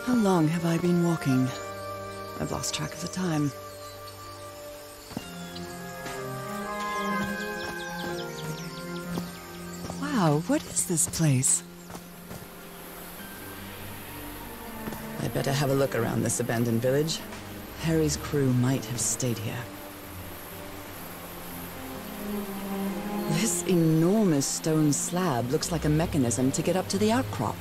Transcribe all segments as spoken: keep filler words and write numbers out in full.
How long have I been walking? I've lost track of the time. Wow, what is this place? I'd better have a look around this abandoned village. Harry's crew might have stayed here. This enormous stone slab looks like a mechanism to get up to the outcrop.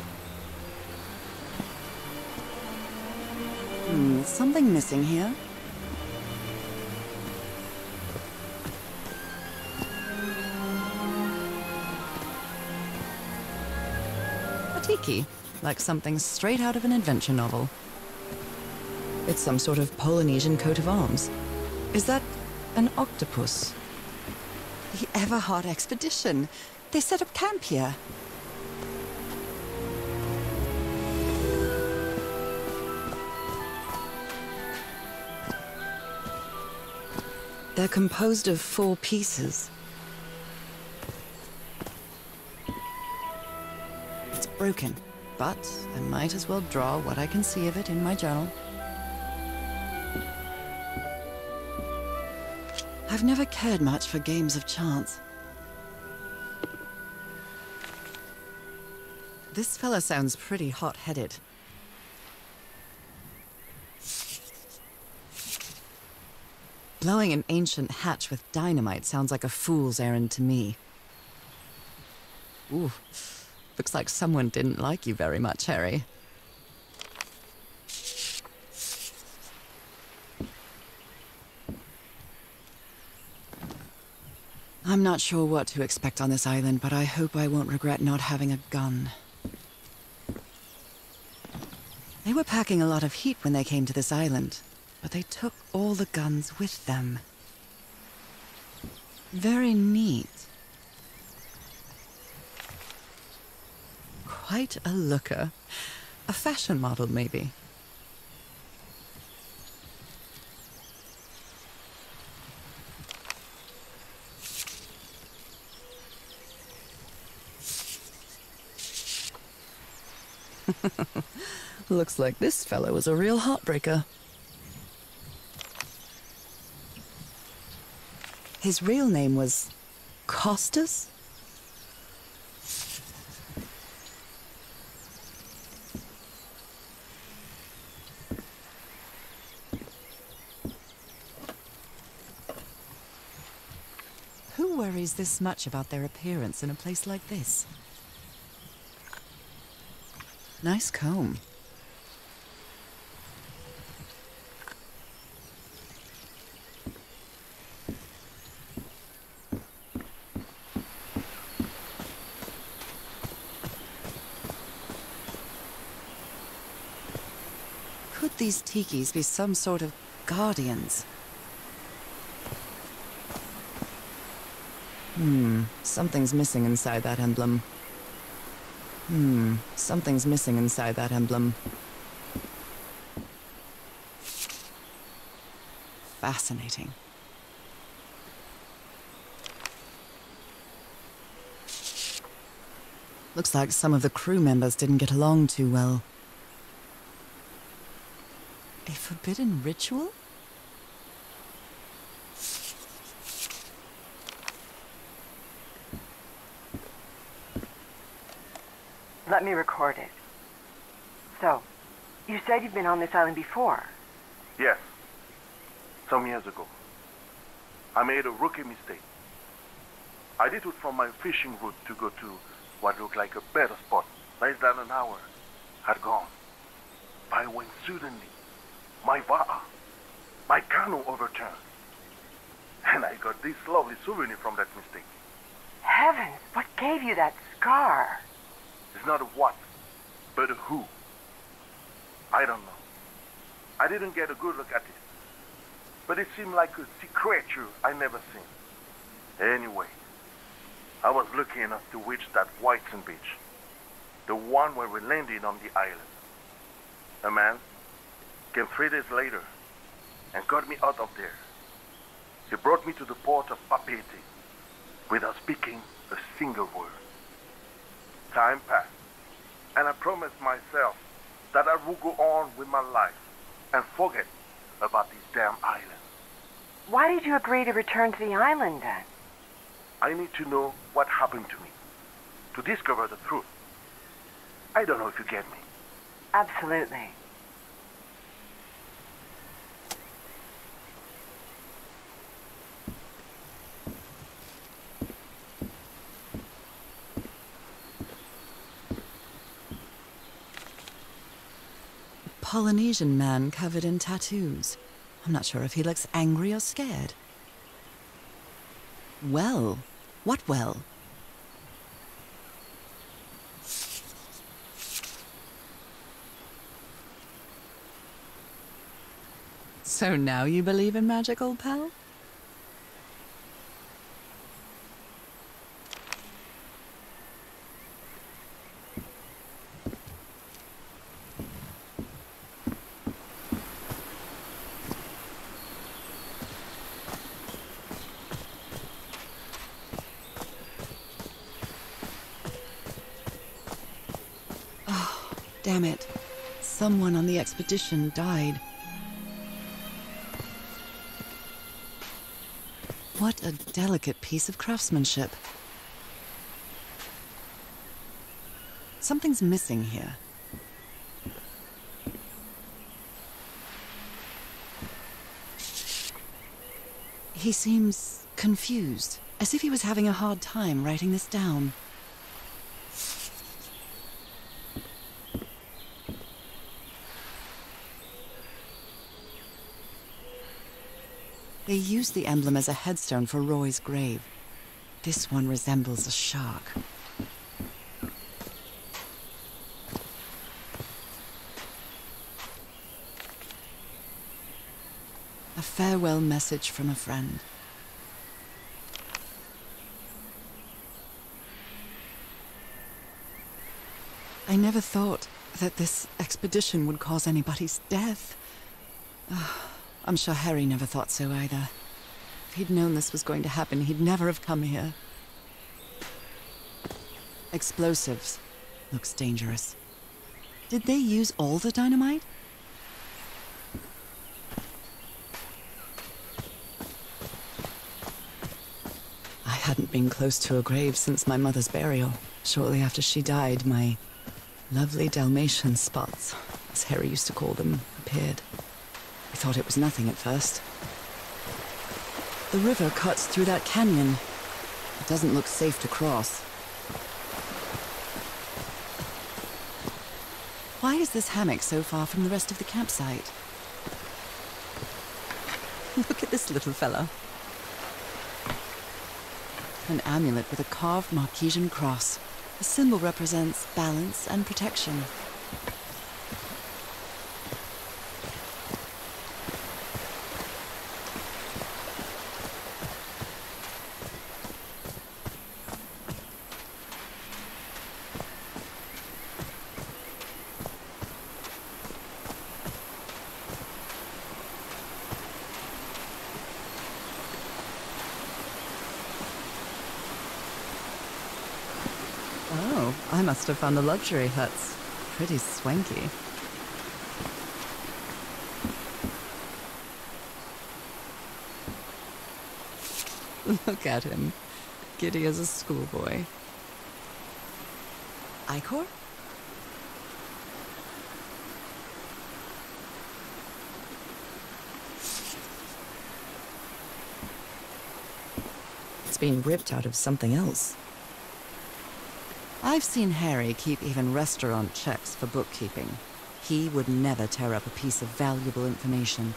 Hmm, something missing here. A tiki, like something straight out of an adventure novel. It's some sort of Polynesian coat of arms. Is that an octopus? The Everhard expedition. They set up camp here. They're composed of four pieces. It's broken, but I might as well draw what I can see of it in my journal. I've never cared much for games of chance. This fella sounds pretty hot-headed. Blowing an ancient hatch with dynamite sounds like a fool's errand to me. Ooh, looks like someone didn't like you very much, Harry. I'm not sure what to expect on this island, but I hope I won't regret not having a gun. They were packing a lot of heat when they came to this island, but they took all the guns with them. Very neat. Quite a looker. A fashion model, maybe. Looks like this fellow was a real heartbreaker. His real name was Costas? Who worries this much about their appearance in a place like this? Nice comb. Could these tikis be some sort of guardians? Hmm, something's missing inside that emblem. Hmm, something's missing inside that emblem. Fascinating. Looks like some of the crew members didn't get along too well. A forbidden ritual? Let me record it. So, you said you've been on this island before? Yes. Some years ago. I made a rookie mistake. I did it from my fishing route to go to what looked like a better spot. Less than an hour had gone. By when suddenly, my va'a, my canoe overturned. And I got this lovely souvenir from that mistake. Heavens, what gave you that scar? It's not a what, but a who. I don't know. I didn't get a good look at it. But it seemed like a sea creature I never seen. Anyway, I was lucky enough to reach that Whiteson beach. The one where we landed on the island. A man came three days later and got me out of there. He brought me to the port of Papeete without speaking a single word. Time passed, and I promised myself that I will go on with my life and forget about these damn islands. Why did you agree to return to the island then? I need to know what happened to me, to discover the truth. I don't know if you get me. Absolutely. Polynesian man covered in tattoos. I'm not sure if he looks angry or scared. Well, what well? So now you believe in magic, old pal? Damn it. Someone on the expedition died. What a delicate piece of craftsmanship. Something's missing here. He seems confused, as if he was having a hard time writing this down. They used the emblem as a headstone for Roy's grave. This one resembles a shark. A farewell message from a friend. I never thought that this expedition would cause anybody's death. Oh, I'm sure Harry never thought so either. If he'd known this was going to happen, he'd never have come here. Explosives. Looks dangerous. Did they use all the dynamite? I hadn't been close to a grave since my mother's burial. Shortly after she died, my lovely Dalmatian spots, as Harry used to call them, appeared. I thought it was nothing at first. The river cuts through that canyon. It doesn't look safe to cross. Why is this hammock so far from the rest of the campsite? Look at this little fella. An amulet with a carved Marquesian cross. The symbol represents balance and protection. Oh, I must have found the luxury huts. Pretty swanky. Look at him. Giddy as a schoolboy. Icor? It's been ripped out of something else. I've seen Harry keep even restaurant checks for bookkeeping. He would never tear up a piece of valuable information.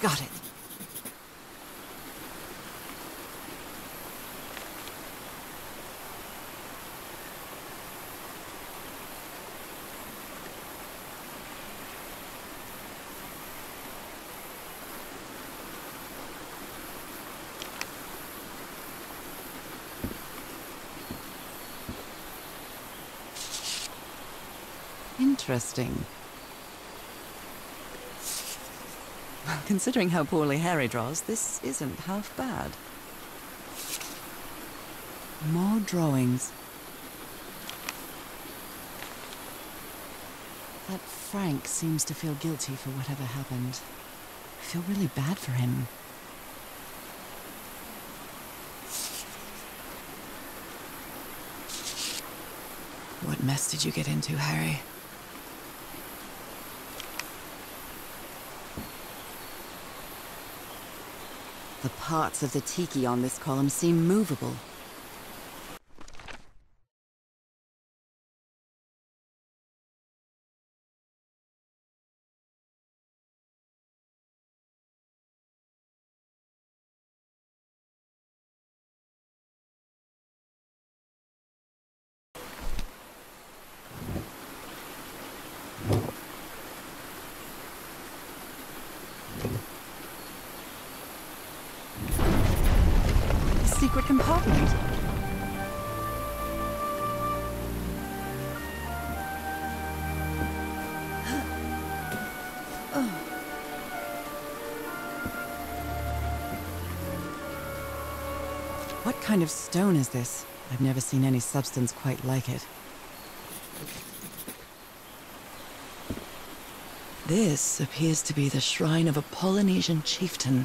Got it. Interesting. Well, considering how poorly Harry draws, this isn't half bad. More drawings. That Frank seems to feel guilty for whatever happened. I feel really bad for him. What mess did you get into, Harry? The parts of the tiki on this column seem movable. Secret compartment. Oh. What kind of stone is this? I've never seen any substance quite like it. This appears to be the shrine of a Polynesian chieftain.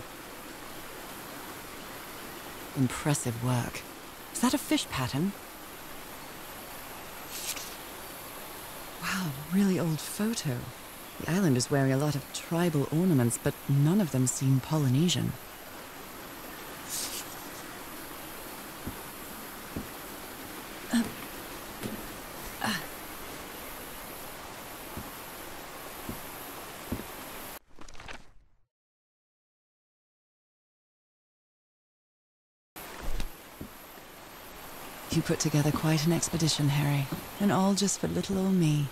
Impressive work. Is that a fish pattern? Wow, really old photo. The island is wearing a lot of tribal ornaments, but none of them seem Polynesian. Uh, uh. You put together quite an expedition, Harry. And all just for little old me.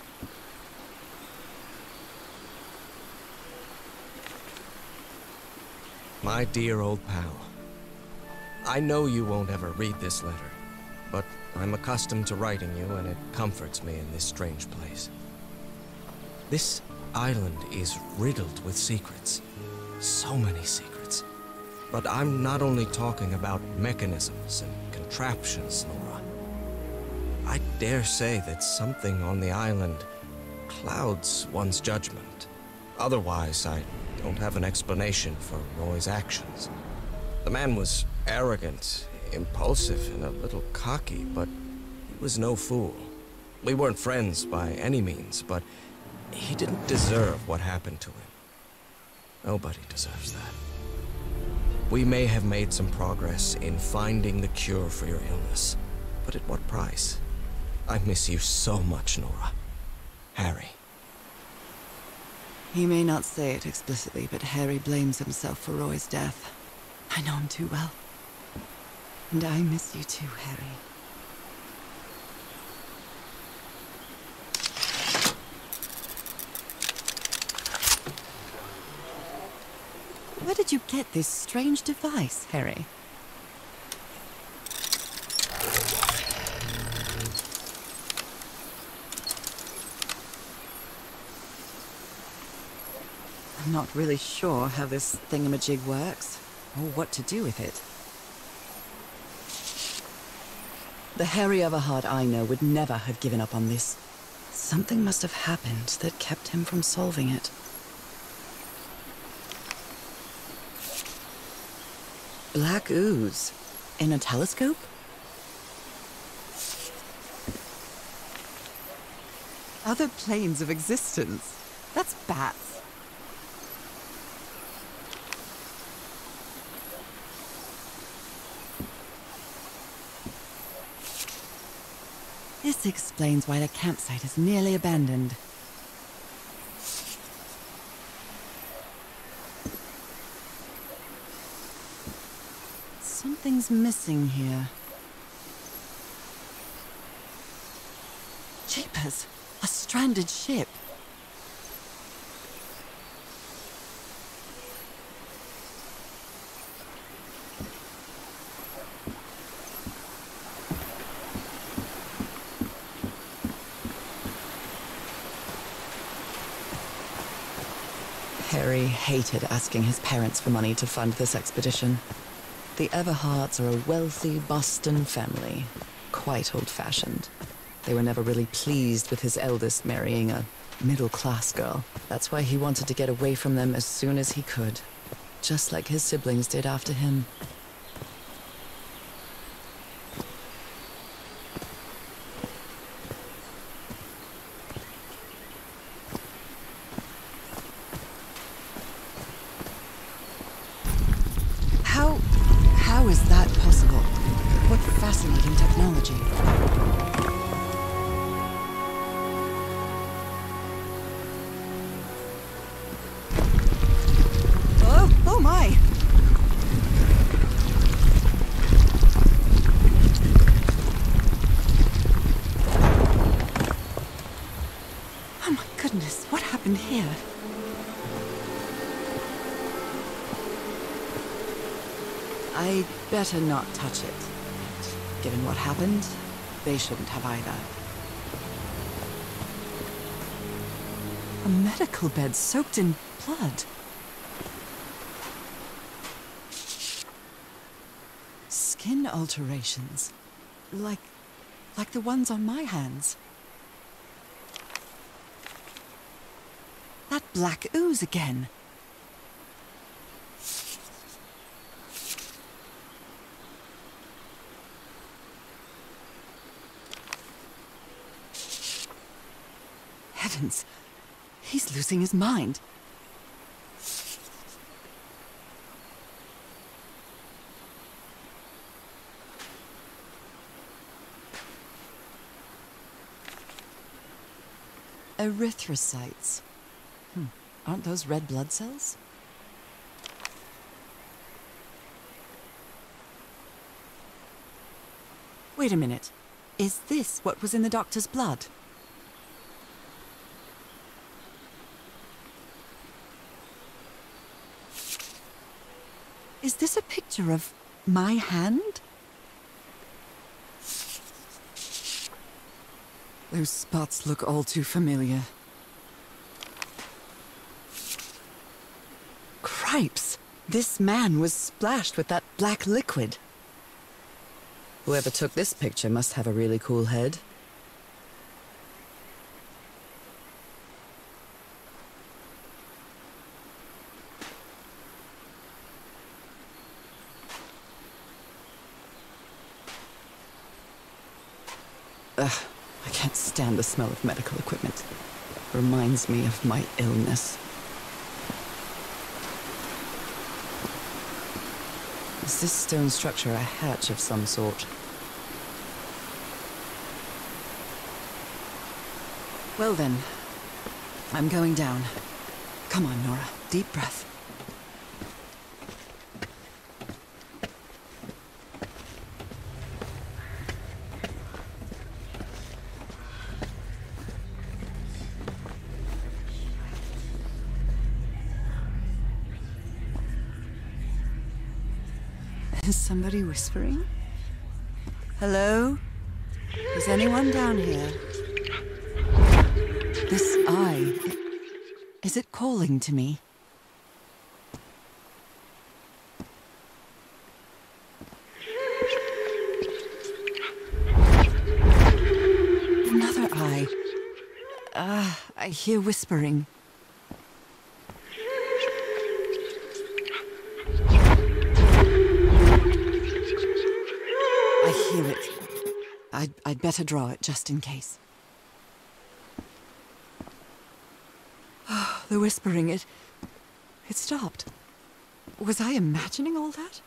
My dear old pal, I know you won't ever read this letter, but I'm accustomed to writing you and it comforts me in this strange place. This island is riddled with secrets. So many secrets. But I'm not only talking about mechanisms and contraptions, Nora. I dare say that something on the island clouds one's judgment. Otherwise, I don't have an explanation for Roy's actions. The man was arrogant, impulsive, and a little cocky, but he was no fool. We weren't friends by any means, but he didn't deserve what happened to him. Nobody deserves that. We may have made some progress in finding the cure for your illness, but at what price? I miss you so much, Nora. Harry. He may not say it explicitly, but Harry blames himself for Roy's death. I know him too well. And I miss you too, Harry. Where did you get this strange device, Harry? I'm not really sure how this thingamajig works, or what to do with it. The Harry Everhard I know would never have given up on this. Something must have happened that kept him from solving it. Black ooze. In a telescope? Other planes of existence. That's bats. This explains why the campsite is nearly abandoned. Something's missing here. Jeepers! A stranded ship! Harry hated asking his parents for money to fund this expedition. The Everharts are a wealthy Boston family, quite old-fashioned. They were never really pleased with his eldest marrying a middle-class girl. That's why he wanted to get away from them as soon as he could, just like his siblings did after him. How... how is that possible? What fascinating technology. Oh my! Oh my goodness, what happened here? I'd better not touch it. Given what happened, they shouldn't have either. A medical bed soaked in blood. Skin alterations. Like... like the ones on my hands. That black ooze again. Heavens! He's losing his mind. Erythrocytes. Hmm. Aren't those red blood cells? Wait a minute. Is this what was in the doctor's blood? Is this a picture of my hand? Those spots look all too familiar. Cripes! This man was splashed with that black liquid. Whoever took this picture must have a really cool head. Ugh, I can't stand the smell of medical equipment. Reminds me of my illness. Is this stone structure a hatch of some sort? Well then, I'm going down. Come on, Nora. Deep breath. Is somebody whispering? Hello? Is anyone down here? This eye, is it calling to me? Another eye. Ah, uh, I hear whispering. I hear it. I'd, I'd better draw it just in case. Oh, the whispering, it... it stopped. Was I imagining all that?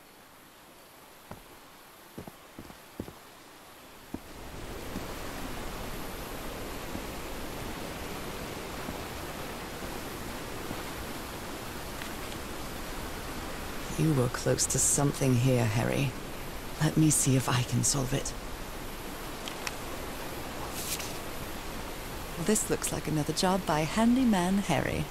You were close to something here, Harry. Let me see if I can solve it. Well, this looks like another job by Handyman Harry.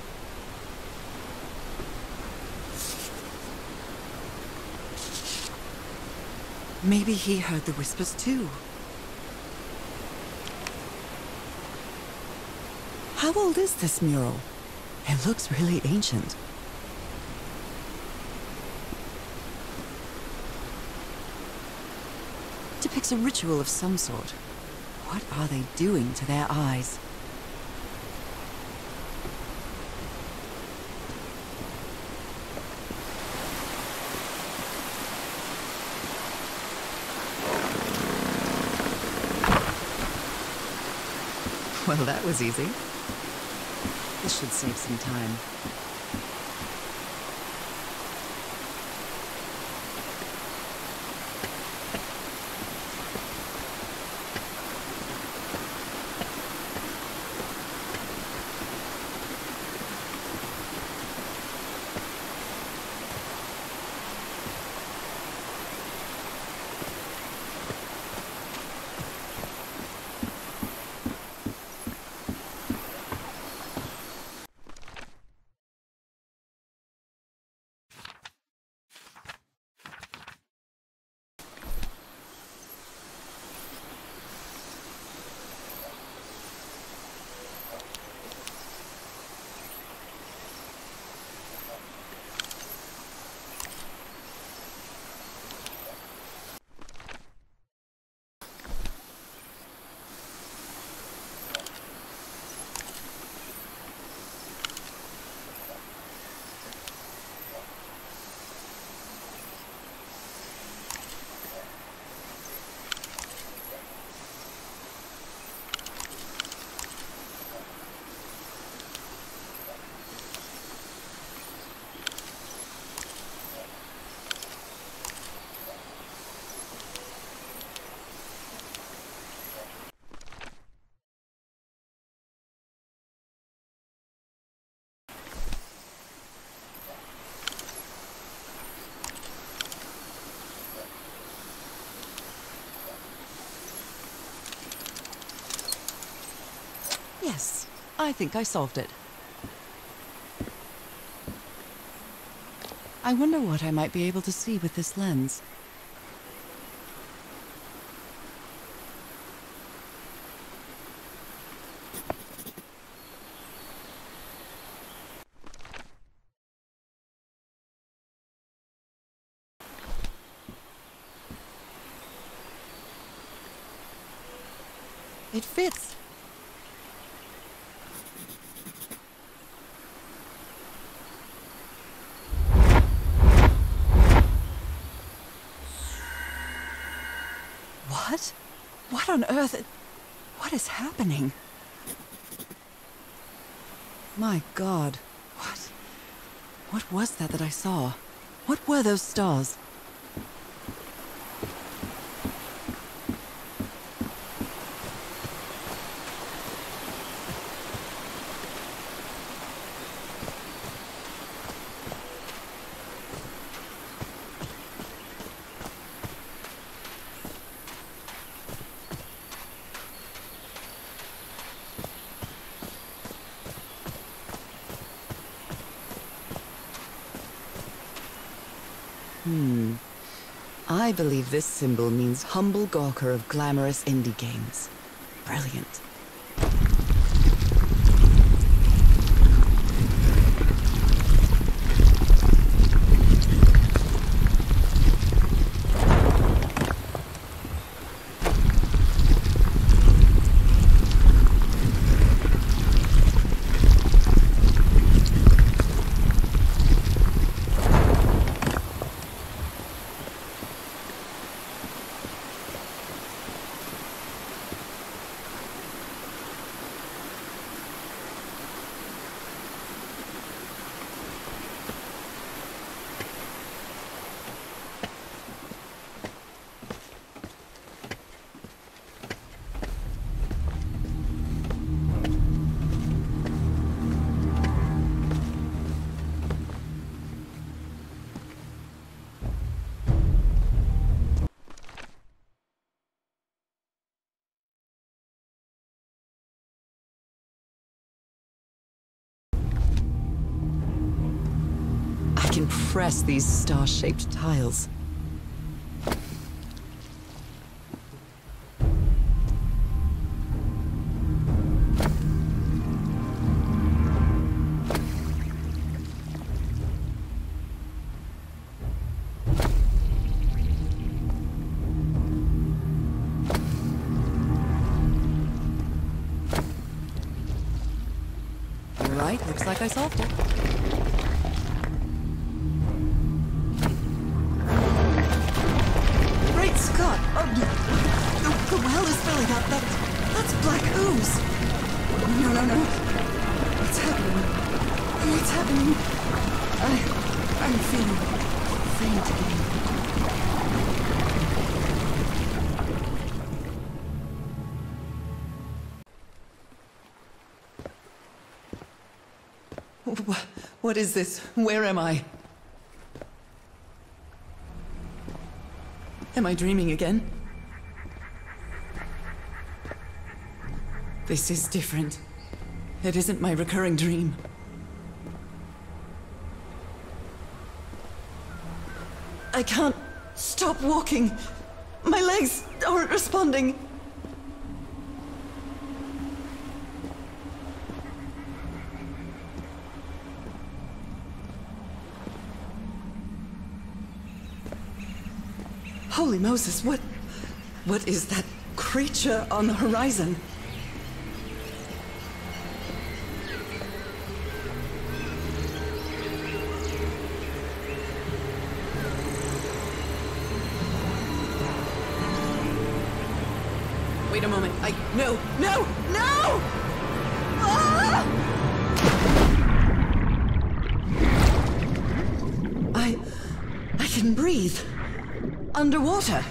Maybe he heard the whispers too. How old is this mural? It looks really ancient. Depicts a ritual of some sort. What are they doing to their eyes? Well, that was easy. This should save some time. Yes, I think I solved it. I wonder what I might be able to see with this lens. It fits. What? What on earth? What is happening? My God. What? What was that that I saw? What were those stars? Hmm. I believe this symbol means humble gawker of glamorous indie games. Brilliant. can press these star-shaped tiles. Right, looks like I solved it. Great Scott! Oh, the, the well is filling up. That, that's black ooze. No, no, no. What's happening? What's happening? I, I'm feeling faint again. What, what is this? Where am I? Am I dreaming again? This is different. It isn't my recurring dream. I can't stop walking. My legs aren't responding. Holy Moses, what... what is that creature on the horizon? Wait a moment, I... No, no, no! Ah! I... I can breathe. Underwater.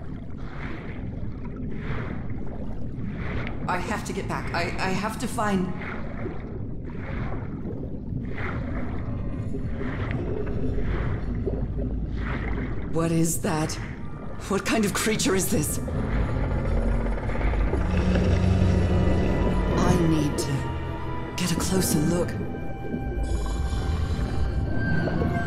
I have to get back. I, I have to find... What is that? What kind of creature is this? I need to get a closer look.